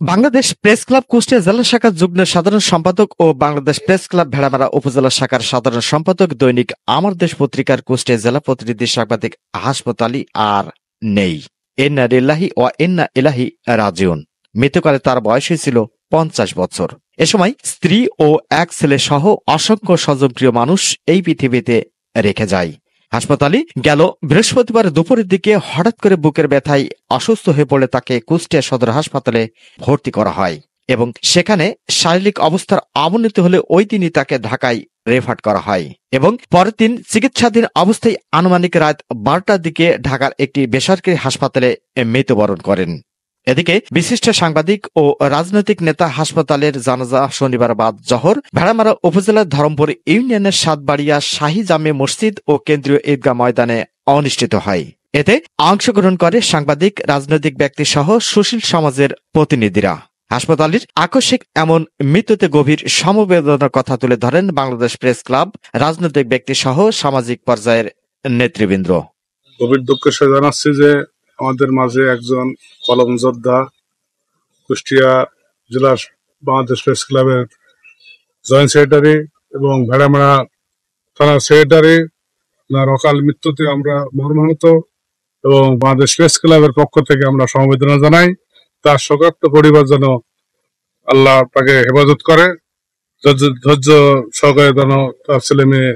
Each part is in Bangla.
বাংলাদেশ প্রেস ক্লাব কুষ্টিয়া জেলা শাখার যুগ্ম সাধারণ সম্পাদক ও বাংলাদেশ প্রেস ক্লাব ভেড়ামারা উপজেলা শাখার সাধারণ সম্পাদক দৈনিক আমার দেশ পত্রিকার কুষ্টিয়া জেলা প্রতিনিধি সাংবাদিক হাসমত আলী আর নেই। ইন্না লিল্লাহি ওয়া ইন্না ইলাইহি রাজিউন। মৃত্যুকালে তার বয়স ছিল 50 বছর। এ সময় স্ত্রী ও এক ছেলে সহ অসংখ্য স্বজনপ্রিয় মানুষ এই পৃথিবীতে রেখে যায়। হাসমত আলী গেল বৃহস্পতিবার দুপুরের দিকে হঠাৎ করে বুকের ব্যথায় অসুস্থ হয়ে পড়লে তাকে কুষ্টিয়া সদর হাসপাতালে ভর্তি করা হয় এবং সেখানে শারীরিক অবস্থার অবনতি হলে ওই দিনই তাকে ঢাকায় রেফার করা হয় এবং পরের দিন চিকিৎসাধীন অবস্থায় আনুমানিক রাত 12টার দিকে ঢাকার একটি বেসরকারি হাসপাতালে মৃত্যুবরণ করেন। এদিকে বিশিষ্ট সাংবাদিক ও রাজনৈতিক নেতা হাসপাতালের জানাজা শনিবার বাদ জহর ভেড়ামারা উপজেলার ধরমপুর ইউনিয়নের সাতবাড়িয়া শাহী জামে মসজিদ ও কেন্দ্রীয় ঈদগাহ ময়দানে অনুষ্ঠিত হয়। এতে অংশগ্রহণ করে সাংবাদিক, রাজনৈতিক ব্যক্তি সহ সুশীল সমাজের প্রতিনিধিরা। হাসপাতালের আকস্মিক এমন মৃত্যুতে গভীর সমবেদনার কথা তুলে ধরেন বাংলাদেশ প্রেস ক্লাব, রাজনৈতিক ব্যক্তি সহ সামাজিক পর্যায়ের নেতৃবৃন্দ। গভীর দুঃখের সাথে জানাচ্ছি যে আমাদের মাঝে একজন কলম যোদ্ধা, কুষ্টিয়া জেলার বাংলাদেশ প্রেস ক্লাবের জয়েন্ট সেক্রেটারি এবং ভেড়ামারা থানার সেক্রেটারি অকাল মৃত্যুতে আমরা মর্মাহত এবং বাংলাদেশ প্রেস ক্লাবের পক্ষ থেকে আমরা সমবেদনা জানাই। তার শোকাক্ত পরিবার যেন আল্লাহ তাকে হেফাজত করে, ধৈর্য সহকারে যেন তার ছেলে মেয়ে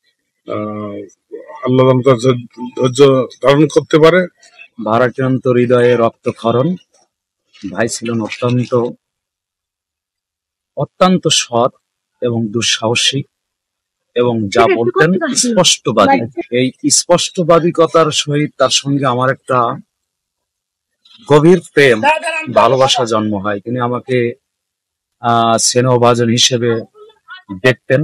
আল্লাহ তার ধৈর্য ধারণ করতে পারে। ভারাক্রান্ত হৃদয়ে রক্তক্ষরণ। ভাই ছিলেন অত্যন্ত সৎ এবং দুঃসাহসিক এবং যা বলতেন স্পষ্টবাদী। এই স্পষ্টবাদিকতার সহিত তার সঙ্গে আমার একটা গভীর প্রেম ভালোবাসা জন্ম হয়। তিনি আমাকে স্নেহভাজন হিসেবে দেখতেন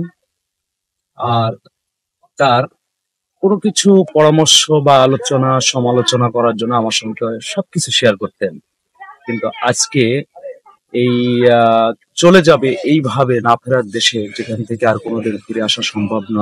আর তার কোনো কিছু পরামর্শ বা আলোচনা সমালোচনা করার জন্য আমার সঙ্গে সবকিছু শেয়ার করতেন। কিন্তু আজকে এই চলে যাবে এইভাবে না ফেরার দেশে, যেখান থেকে আর কোনোদিন ফিরে আসা সম্ভব না,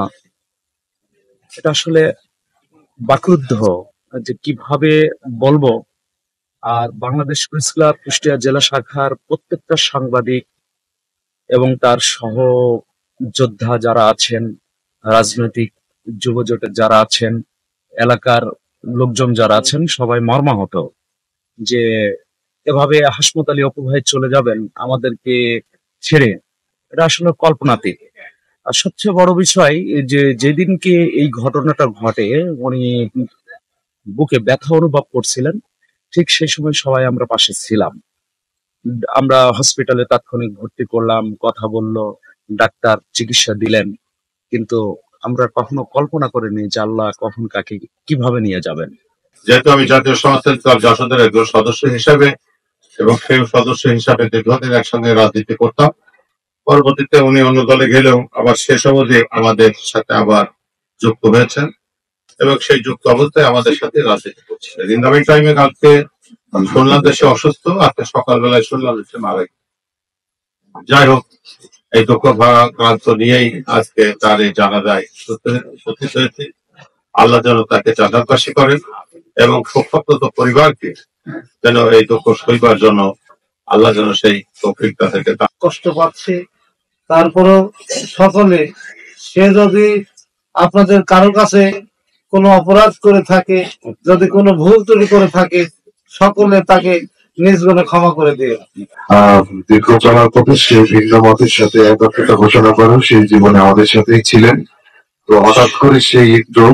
এটা আসলে বাকরুদ্ধ যে কিভাবে বলবো। আর বাংলাদেশ প্রেস ক্লাব কুষ্টিয়া জেলা শাখার প্রত্যেকটা সাংবাদিক এবং তার সহ যোদ্ধা যারা আছেন, রাজনৈতিক যুব জোটের যারা আছেন, এলাকার লোকজন যারা আছেন, সবাই মর্মাহত যে এভাবে হাসমত আলী অপু ভাই চলে যাবেন আমাদেরকে ছেড়ে। এটা আসলে কল্পনাতীত। আর সবচেয়ে বড় বিষয় যে যেদিনকে এই ঘটনাটা ঘটে উনি বুকে ব্যথা অনুভব করছিলেন, ঠিক সেই সময় সবাই আমরা পাশে ছিলাম। আমরা হসপিটালে তাৎক্ষণিক ভর্তি করলাম, কথা বললো, ডাক্তার চিকিৎসা দিলেন, কিন্তু আমরা কখনো কল্পনা করিনি যে আল্লাহ কখন কাকে কিভাবে নিয়ে যাবেন। যেহেতু আমি জাতীয় সমাজতান্ত্রিক ক্লাব জাসদের একজন সদস্য হিসাবে এবং সেই সদস্য হিসাবে দীর্ঘদিন একসঙ্গে রাজনীতি করতাম, পরবর্তীতে উনি অন্য দলে গেলেও আবার শেষ অবধি আমাদের সাথে আবার যুক্ত হয়েছেন এবং সেই যুক্ত অবস্থায় আমাদের সাথে রাজনীতি করছিলেন। ইনকামিং টাইমে কালকে শুনলাম দেশে অসুস্থ, আজকে সকালবেলায় শুনলাম দেশে মারা গেছে। যাই হোক, এই দুঃখ ভারাক্রান্ত নিয়েই আজকে তার এই জানাজায় উপস্থিত হয়েছে। আল্লাহ যেন তাকে জান্নাতবাসী করেন এবং শোকসপ্তত পরিবারকে যেন এই দুঃখ সইবার জন্য আল্লাহ যেন সেই তৌফিক তাদেরকে। কষ্ট পাচ্ছে, তারপরও সকলে, সে যদি আপনাদের কারো কাছে কোনো অপরাধ করে থাকে, যদি কোনো ভুল ত্রুটি করে থাকে, সকলে তাকে নিজ গুণে ক্ষমা করে দিয়ে দীর্ঘ চলার পথে সে ভিন্ন মতের সাথে একত্রতা ঘোষণা করেন। সেই জীবনে আমাদের সাথেই ছিলেন। তো হঠাৎ করে সেই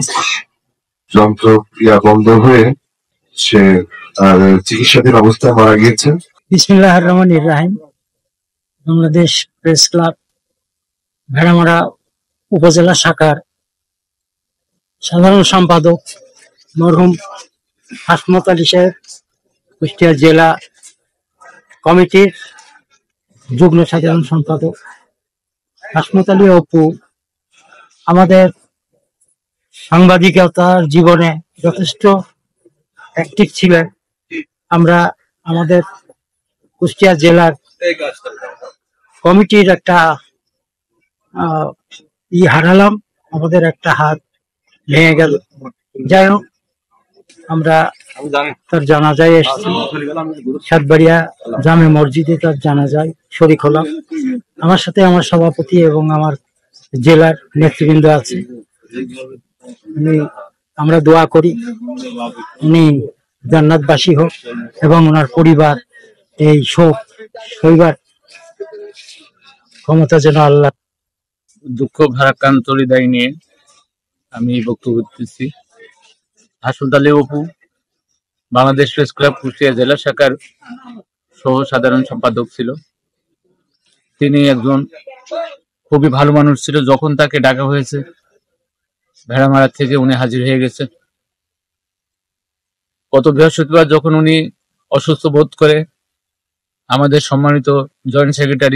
যন্ত্র ক্রিয়া বন্ধ হয়ে সে চিকিৎসাধীন অবস্থায় মারা গিয়েছেন। বিসমিল্লাহির রহমানির রহিম। বাংলাদেশ প্রেস ক্লাব ভেড়ামারা উপজেলা শাখার সাধারণ সম্পাদক মরহুম হাসমত আলী সাহেব, কুষ্টিয়া জেলা কমিটির যুগ্ম সাধারণ সম্পাদক হাসমত আলী অপু আমাদের সাংবাদিকতার জীবনে যথেষ্ট অ্যাক্টিভ ছিলেন। আমরা আমাদের কুষ্টিয়া জেলার কমিটির একটা হারালাম, আমাদের একটা হাত ভেঙে গেল। যাই হোক, আমরা তার জানাজায় এসেছি। সাতবাড়িয়া জামে মসজিদে তার জানাজায় শরীক হলাম। আমার সাথে আমার সভাপতি এবং আমার জেলার নেতৃবৃন্দ আছে। আমরা দোয়া করি উনি জান্নাতবাসী হোক এবং ওনার পরিবার এই শোক সইবার ক্ষমতা যেন আল্লাহ। দুঃখ ভারাক্রান্ত হৃদয় নিয়ে আমি বক্তব্য দিতেছি। হাসমাত আলী অপু বাংলাদেশ প্রেস ক্লাব কুষ্টিয়া জেলা শাখার সহ সাধারণ সম্পাদক ছিল। তিনি একজন খুবই ভালো মানুষ ছিল। যখন তাকে ডাকা হয়েছে ভেড়ামারা থেকে উনি হাজির হয়ে গেছে। গত বৃহস্পতিবার যখন উনি অসুস্থ বোধ করে আমাদের সম্মানিত জয়েন্ট সেক্রেটারি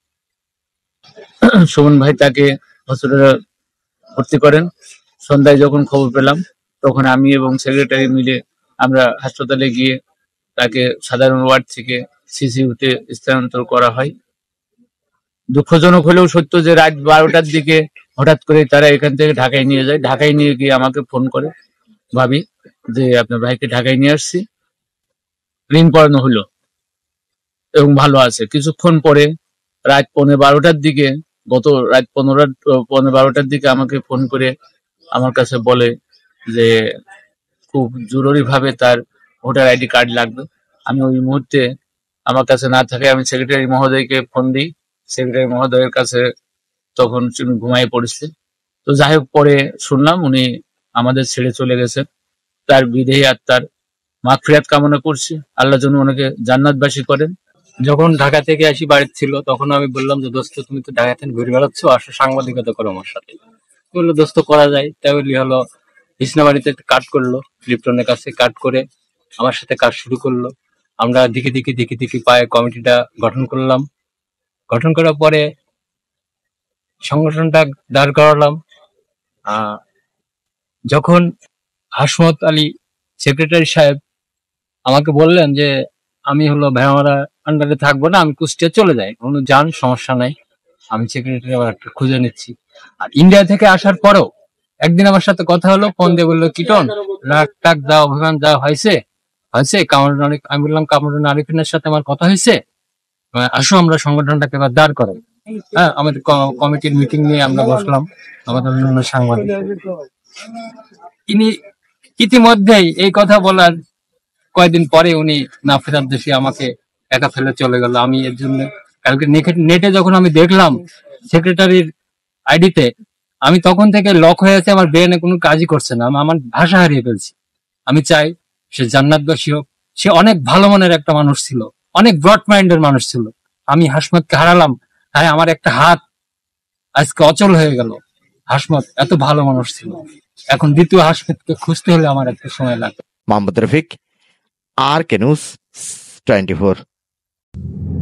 সুমন ভাই তাকে হসপিটালে ভর্তি করেন। সন্ধ্যায় যখন খবর পেলাম তখন আমি এবং সেক্রেটারি মিলে আমরা হাসপাতালে গিয়ে তাকে সাধারণ ওয়ার্ড থেকে সিসিইউতে স্থানান্তর করা হয়। দুঃখজনক হলেও সত্য যে রাত 12টার দিকে হঠাৎ করে তারা এখান থেকে ঢাকায় নিয়ে যায়। ঢাকায় নিয়ে গিয়ে আমাকে ফোন করে, ভাবি যে আপনার ভাইকে ঢাকায় নিয়ে আসছি, রিং পরানো হলো এবং ভালো আছে। কিছুক্ষণ পরে রাত 11:15টার দিকে, গত রাত 11:15টার দিকে আমাকে ফোন করে আমার কাছে বলে যে খুব জরুরি ভাবে তার ভোটার আইডি কার্ড লাগবে। আমি ওই মুহূর্তে আমার কাছে না থাকে আমি সেক্রেটারি মহোদয়কে ফোন দিই। সেক্রেটারি মহোদয়ের কাছে তখন ঘুমায় পড়েছে। তো যাই হোক, পরে শুনলাম উনি আমাদের ছেড়ে চলে গেছে। তার বিদেহী আত্মার মাগফিরাত কামনা করছি, আল্লাহ যেন ওনাকে জান্নাতবাসী করেন। যখন ঢাকা থেকে আসি বাড়িতে ছিল, তখন আমি বললাম যে দোস্ত তুমি তো ঢাকা থেকে ঘুরে বেড়াচ্ছ, আসো সাংবাদিকতা করো আমার সাথে। বললো দোস্ত করা যায়। তাই বলি হলো ইসলামাবাড়িতে কাট করলো, লিপ্টনের কাছে কাট করে আমার সাথে কাজ শুরু করলো। আমরা দিকে দিকে পায়ে কমিটিটা গঠন করলাম। গঠন করার পরে সংগঠনটা দাঁড় করালাম। যখন হাসমত আলী সেক্রেটারি সাহেব আমাকে বললেন যে আমি হলো ভেড়ামারা আন্ডারে থাকবো না, আমি কুষ্টিয়া চলে যাই, কোনো যান সমস্যা নাই, আমি সেক্রেটারি আবার একটা খুঁজে নিচ্ছি। আর ইন্ডিয়া থেকে আসার পরও একদিন আমার সাথে কথা হলো, ফোন দিয়ে বললো কিটন রাগ টাক দেওয়া অভিমান দেওয়া হয়েছে কামরুন আরিফ। আমি বললাম কামরুন আরিফিনের সাথে আমার কথা হয়েছে, আসো আমরা সংগঠনটাকে এবার দাঁড় করাই। হ্যাঁ, আমাদের কমিটির মিটিং নিয়ে আমরা বসলাম, আমাদের অন্যান্য সাংবাদিক। তিনি ইতিমধ্যেই এই কথা বলার কয়েকদিন পরে উনি না ফেরার দেশে আমাকে একা ফেলে চলে গেল। আমি এর জন্য কালকে নেটে যখন আমি দেখলাম সেক্রেটারির আইডিতে, আমি তখন থেকে লক হয়ে আছে, আমার ব্রেনে কোনো কাজই করছে না, আমার ভাষা হারিয়ে ফেলছি। আমি চাই সে জান্নাতবাসী হোক। সে অনেক ভালো মনের একটা মানুষ ছিল, অনেক ব্রড মাইন্ডের মানুষ ছিল। আমি হাসমতকে হারালাম, হ্যাঁ আমার একটা হাত আজকে অচল হয়ে গেল। হাসমত এত ভালো মানুষ ছিল। এখন দ্বিতীয় হাসমতকে খুঁজতে হলে আমার একটা সময় লাগবে। Mohammad Rafiq, R K news 24।